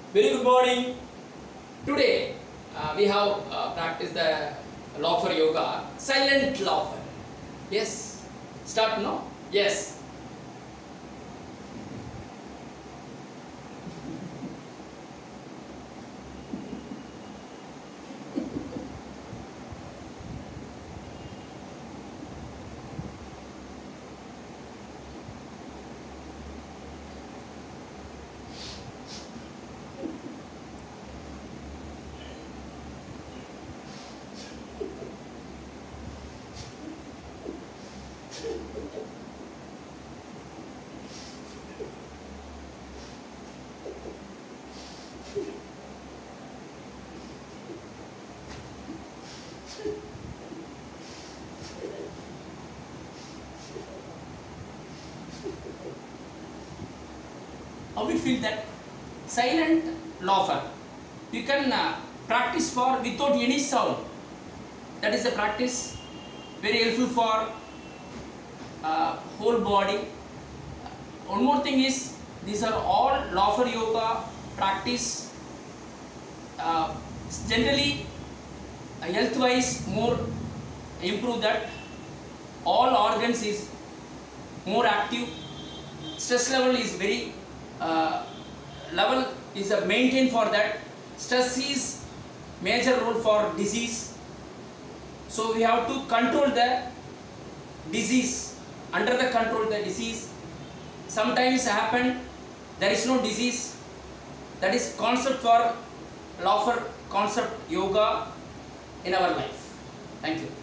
Very good morning. Today we have practiced the laughter yoga, silent laughter. Yes. Start now. Yes. How we feel that silent laughter? You can practice for without any sound. That is a practice very helpful for whole body. One more thing is, these are all laughter yoga practice. Generally, health wise more improve that. All organs is more active. Stress level is very level is maintained for that. Stress is major role for disease. So we have to control the disease. Under the control the disease. Sometimes happen there is no disease. That is concept for laughter concept yoga in our life. Thank you.